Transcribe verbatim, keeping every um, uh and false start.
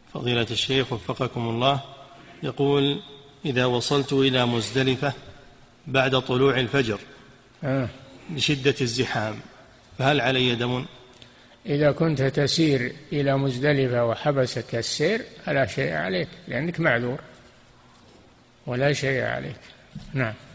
فضيلة الشيخ وفقكم الله، يقول: إذا وصلت إلى مزدلفة بعد طلوع الفجر آه. لشدة الزحام فهل علي دم؟ إذا كنت تسير إلى مزدلفة وحبسك السير فلا شيء عليك، لأنك معذور ولا شيء عليك. نعم.